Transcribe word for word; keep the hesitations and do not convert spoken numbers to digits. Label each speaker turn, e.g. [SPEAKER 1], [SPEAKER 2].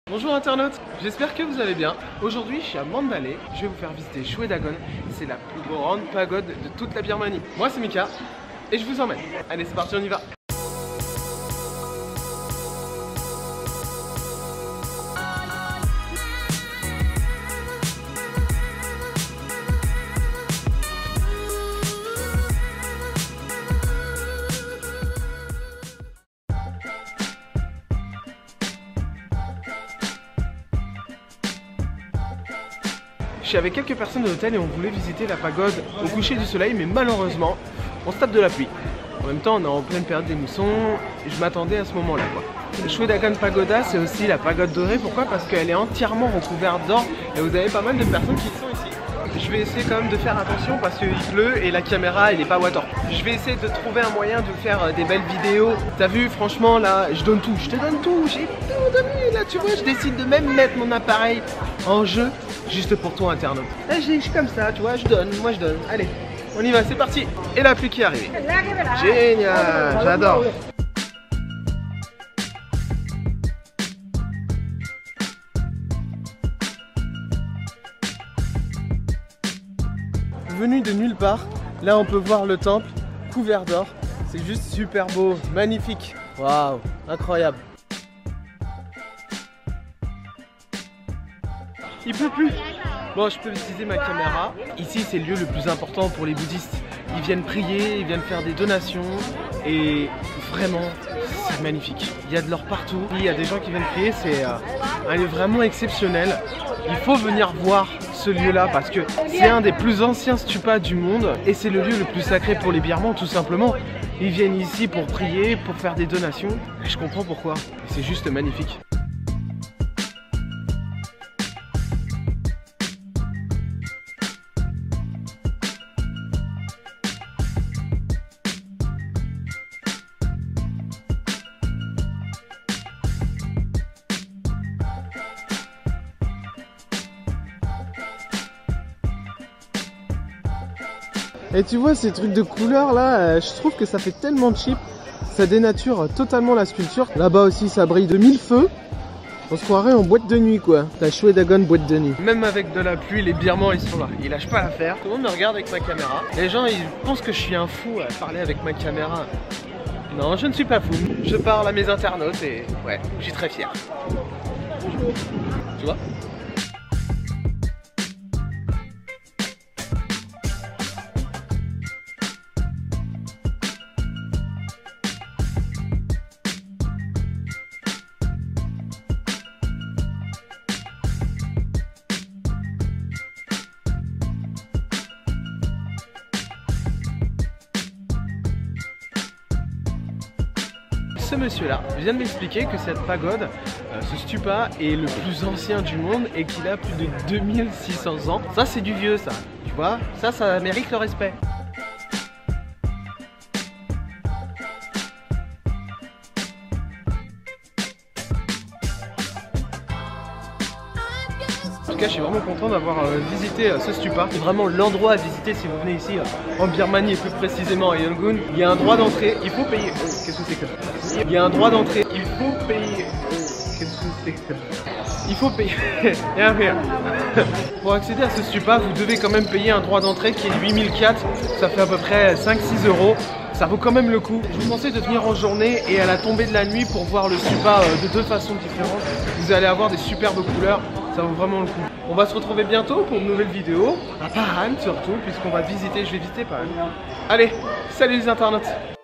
[SPEAKER 1] Bonjour internautes, j'espère que vous allez bien. Aujourd'hui je suis à Mandalay, je vais vous faire visiter Shwedagon. C'est la plus grande pagode de toute la Birmanie. Moi c'est Mika et je vous emmène. Allez c'est parti, on y va. Je suis avec quelques personnes de l'hôtel et on voulait visiter la pagode au coucher du soleil, mais malheureusement, on se tape de la pluie. En même temps, on est en pleine période des moussons et je m'attendais à ce moment-là, quoi. Le Shwedagon Pagoda, c'est aussi la pagode dorée. Pourquoi? Parce qu'elle est entièrement recouverte d'or et vous avez pas mal de personnes qui sont ici. Je vais essayer quand même de faire attention parce qu'il pleut et la caméra elle n'est pas water. Je vais essayer de trouver un moyen de faire des belles vidéos. T'as vu, franchement là, je donne tout, je te donne tout, j'ai tout donné. Là tu vois, je décide de même mettre mon appareil en jeu juste pour toi internaute. Là je suis comme ça, tu vois, je donne, moi je donne. Allez, on y va, c'est parti. Et la pluie qui est arrivée. Génial, j'adore. Venu de nulle part, là on peut voir le temple couvert d'or, c'est juste super beau, magnifique, waouh, incroyable. Il pleut plus. Bon, je peux utiliser ma caméra. Ici c'est le lieu le plus important pour les bouddhistes. Ils viennent prier, ils viennent faire des donations et vraiment c'est magnifique. Il y a de l'or partout, il y a des gens qui viennent prier, c'est euh, un lieu vraiment exceptionnel. Il faut venir voir ce lieu-là parce que c'est un des plus anciens stupas du monde et c'est le lieu le plus sacré pour les Birmans tout simplement. Ils viennent ici pour prier, pour faire des donations et je comprends pourquoi. C'est juste magnifique. Et tu vois ces trucs de couleurs là, je trouve que ça fait tellement cheap, ça dénature totalement la sculpture. Là-bas aussi ça brille de mille feux, on se croirait en boîte de nuit quoi. La Shwedagon boîte de nuit. Même avec de la pluie, les Birmans ils sont là, ils lâchent pas l'affaire. Tout le monde me regarde avec ma caméra. Les gens ils pensent que je suis un fou à parler avec ma caméra. Non, je ne suis pas fou. Je parle à mes internautes et ouais, je suis très fier. Tu vois ? Ce monsieur-là vient de m'expliquer que cette pagode, euh, ce stupa, est le plus ancien du monde et qu'il a plus de deux mille six cents ans. Ça, c'est du vieux, ça. Tu vois, ça, ça mérite le respect. En tout cas, je suis vraiment content d'avoir euh, visité euh, ce stupa. C'est vraiment l'endroit à visiter si vous venez ici euh, en Birmanie et plus précisément à Yangon. Il y a un droit d'entrée, il faut payer. Oh, qu'est-ce que c'est que ça? Il y a un droit d'entrée, il faut payer. Oh, qu'est-ce que c'est que ça? Il faut payer. Pour accéder à ce stupa, vous devez quand même payer un droit d'entrée qui est de huit mille quatre. Ça fait à peu près cinq six euros. Ça vaut quand même le coup. Je vous conseille de venir en journée et à la tombée de la nuit pour voir le stupa euh, de deux façons différentes. Vous allez avoir des superbes couleurs. Ça vaut vraiment le coup. On va se retrouver bientôt pour une nouvelle vidéo, à Paran surtout, puisqu'on va visiter, je vais visiter Paran. Allez, salut les internautes!